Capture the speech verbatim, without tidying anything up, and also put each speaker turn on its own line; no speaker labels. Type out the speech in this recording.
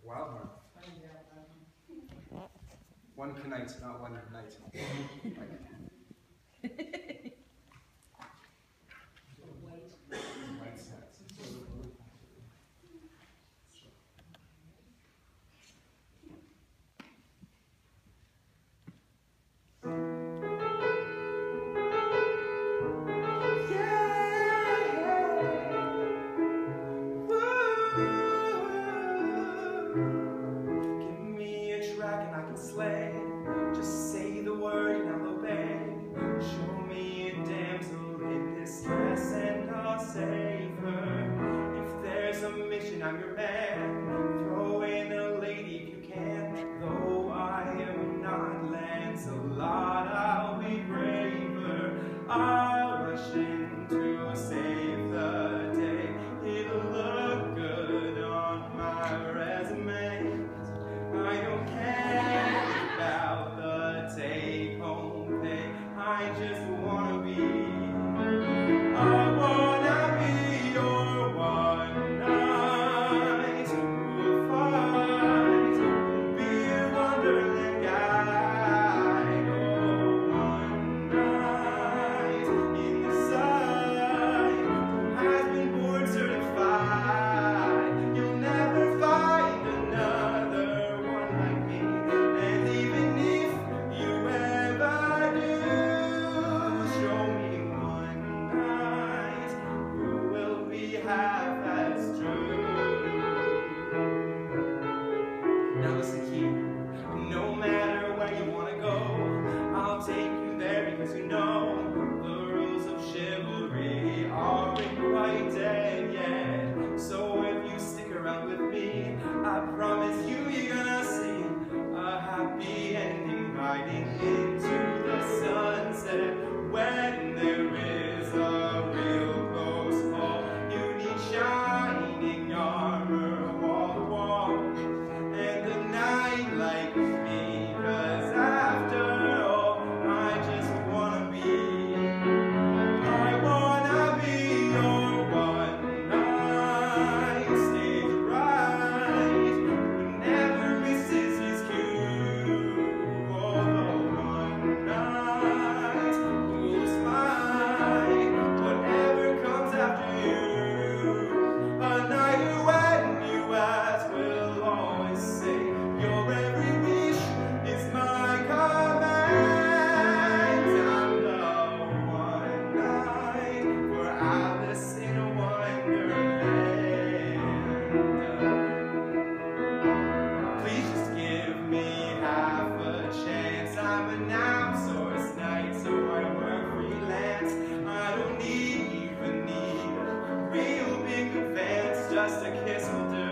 Wild horn. One knight, not one night.
Slay. Just say the word and I'll obey. Show me a damsel in distress and I'll save her. If there's a mission, I'm your man. Throw in a lady if you can. Though I am not Lancelot, I'll be braver. I'll rush in to save the day. It'll look good on my resume. I don't care about the take-home pay. I just wanna be, I wanna be your one night. We'll fight, we'll be a Wonderland guide. Oh, one night in the sun, who has been board certified. You'll never find another. Now listen here, no matter where you want to go, I'll take you there because you know the rules of chivalry aren't quite dead yet. So if you stick around with me, I promise you you're gonna see a happy ending riding into the sunset. When there is a real close call, you need shining armor wall to wall. And a night like me, cause after all, I just wanna be, I wanna be your one night stage right, who never misses his cue. Oh, one night, who's mine, whatever comes after you. A night when you ask will always say, your every wish is my command. I'm the one night for Alice in Wonderland. Please just give me half a chance. I'm an outsourced knight, so I work freelance. I don't even need a real big advance, just a kiss will do.